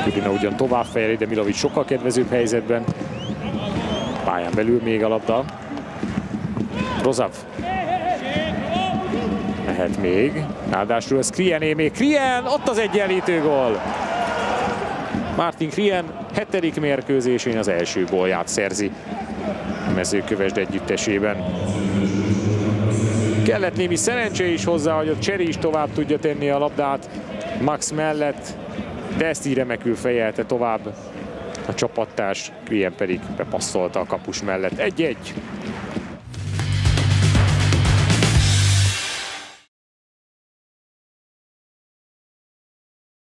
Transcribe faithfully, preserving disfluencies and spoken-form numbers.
Kudina ugyan tovább fejeli, de Milovic sokkal kedvezőbb helyzetben. Pályán belül még a labda. Rozav. Mehet még. Ráadásul ez Kriené még. Krien, ott az egyenlítő gól. Martin Krien hetedik mérkőzésén az első gólját szerzi a Mezőkövesd együttesében. Kellett némi szerencse is hozzá, hogy a Cseri is tovább tudja tenni a labdát Max mellett, de ezt így remekül fejelte tovább a csapattárs, Krien pedig bepasszolta a kapus mellett. egy egy.